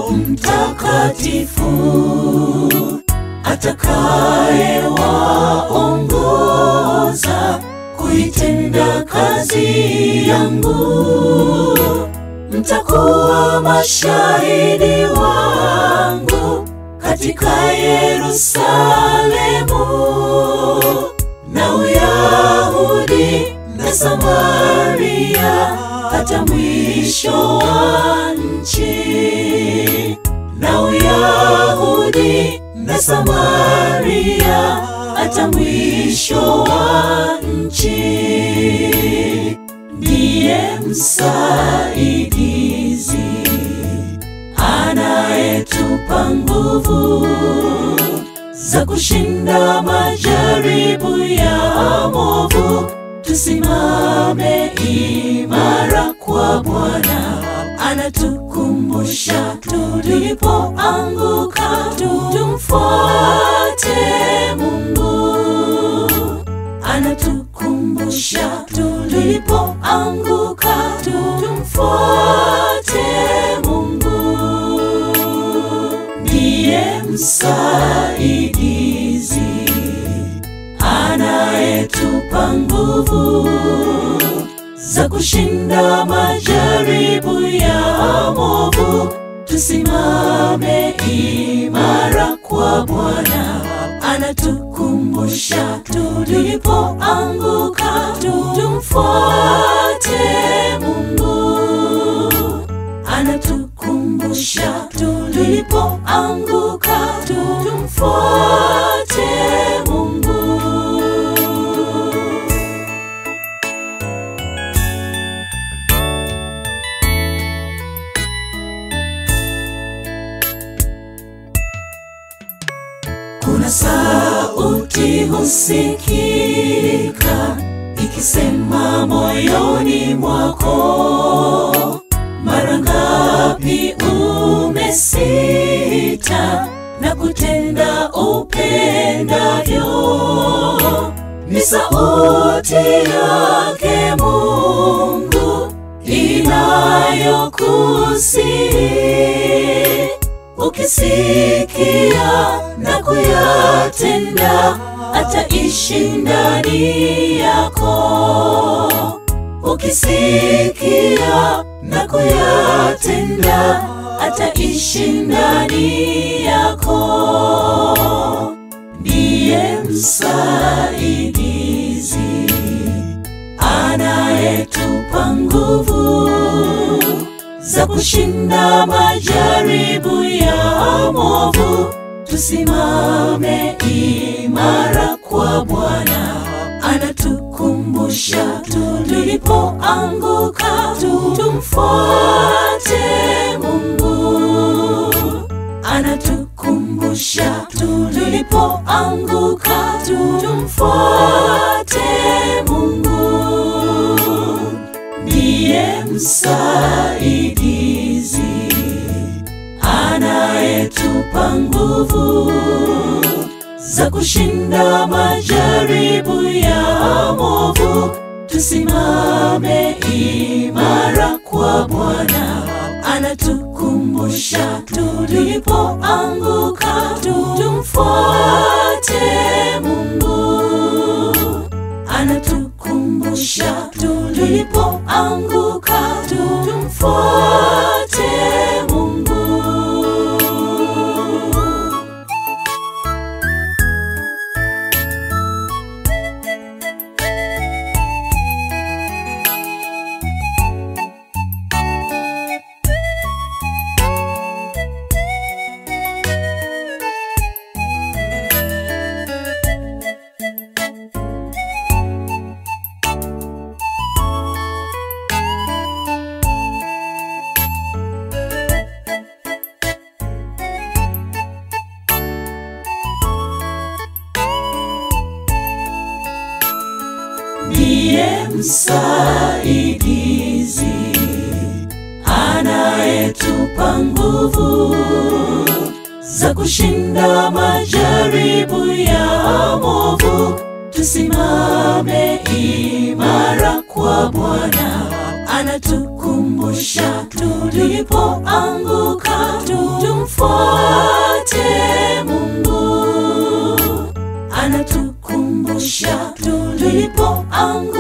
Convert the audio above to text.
Mtakatifu atakayewaongoza kuitenda kazi yangu. Mtakuwa mashahidi wangu katika Yerusalemu na Uyahudi na Samaria hata mwisho wa nchi. Na Uyahudi na Samaria hata mwisho wa nchi. Ndiye msaidizi anayetupa nguvu za kushinda majaribu ya mwovu. Tusimame imara kwa Bwana, anatukumbusha tulipoanguka. Tumfuate Mungu, anatukumbusha tulipoanguka. Tumfuate Mungu. Ndiye msaidizi anayetupa nguvu za kushinda majaribu ya mwovu. Tusimame imara kwa Bwana, anatukumbusha tulipoanguka. Tumfuate Mungu, anatukumbusha tulipoanguka. Tumfuate Mungu. Kuna sauti husikika ikisema moyoni mwako, mara ngapi umesita na kutenda upendavyo. Ni sauti yake Mungu inayokusihi. Ukisikia na kuyatenda, ataishi ndani yako. Ukisikia na kuyatenda, ataishi ndani yako. Ndiye msaidizi anayetupa nguvu za kushinda majaribu ya mwovu. Tusimame imara kwa Bwana, anatukumbusha tulipoanguka. Tumfuate Mungu, anatukumbusha tulipoanguka. Tumfuate Mungu. Ndiye msaidizi anayetupa nguvu za kushinda majaribu ya mwovu. Tusimame imara kwa Bwana, anatukumbusha tulipoanguka. Tumfuate Mungu, anatukumbusha tulipoanguka. Tumfuate Mungu. Ndiye msaidizi anayetupa nguvu za kushinda majaribu ya mwovu. Tusimame imara kwa Bwana, anatukumbusha tulipoanguka. tumfuate Mungu. Anatukumbusha tulipoanguka